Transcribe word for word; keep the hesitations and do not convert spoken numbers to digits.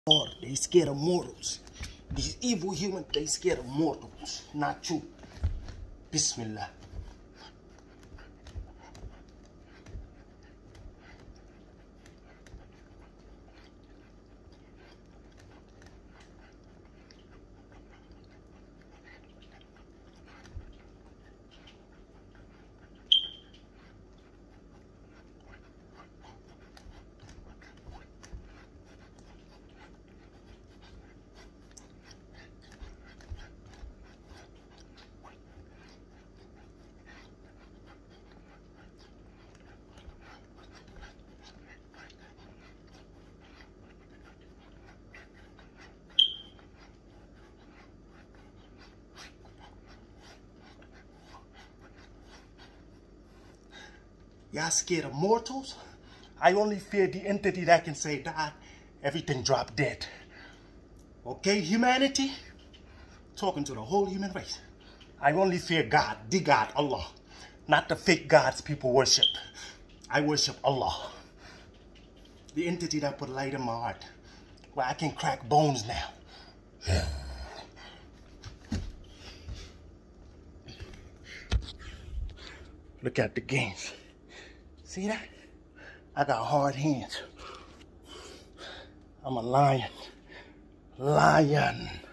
Or they scared of mortals. These evil humans, they scared of mortals, not you. Bismillah. Y'all scared of mortals? I only fear the entity that can say die, everything drop dead. Okay, humanity? Talking to the whole human race. I only fear God, the God, Allah. Not the fake gods people worship. I worship Allah. The entity that put light in my heart, where I can crack bones now. Look at the gains. See that? I got hard hands. I'm a lion. Lion.